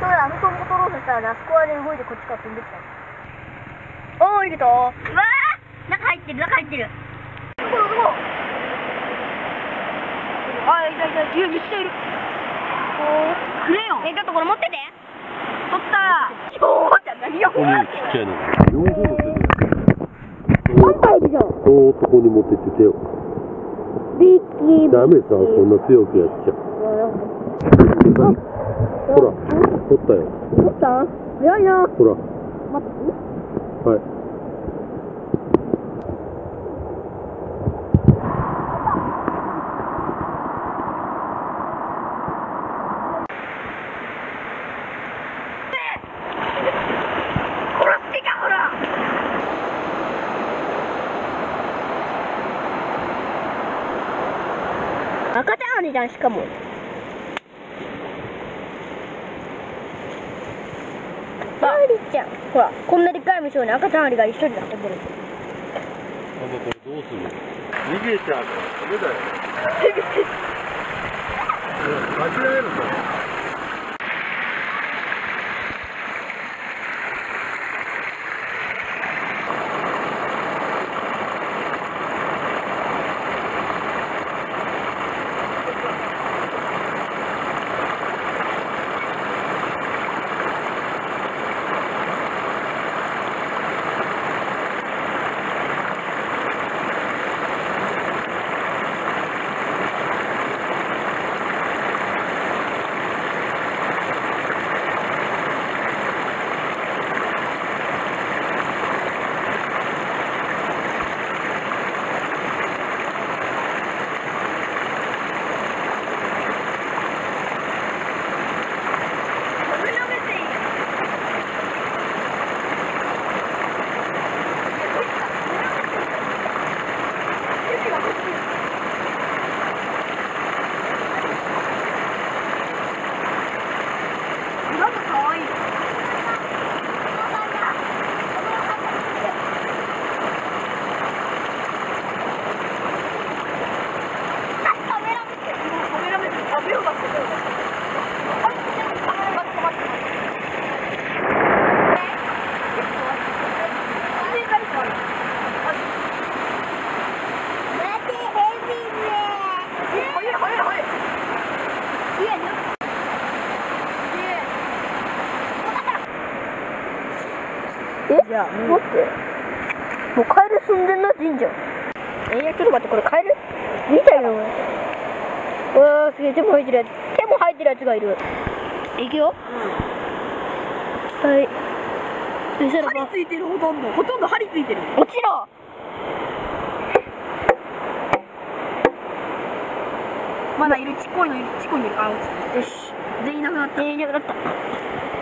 あのトンボ取ろうとしたら、あそこはね、動いてこっちから飛んできた。おー、逃げた。うわー、中入ってる、中入ってる。どこどこ。あ、いたいた、いや、めっちゃいる。クレヨン。ちょっとこれ持ってて。取った。おー、じゃ何よ。 ここにちっちゃいのが両方持ってて。 3体でしょ。 ここに持ってって手を。 ビッキー。 ダメさ、そんな強くやっちゃ。ほら、取ったよ。 取った？早いな。 ほら。 待って。 はい。 赤ちゃんありじゃん、しかも。ありちゃん。ほら、こんなでっかい虫をね、赤ちゃんありが一緒に遊んでる。 ママこれどうするの？逃げちゃうからダメだよ。間違えるぞ。 じゃあ、待って。もうカエル住んでんな、神社。ちょっと待って、これカエル見たよ。うわー、すげえ、手も生えてるやつがいる。いくよ。はい。そしたら針ついてる、ほとんど針ついてる。 落ちろ。 まだいる、ちっこいのいる。あ、落ちた。 よし。 全員いなくなった。 全員いなくなった。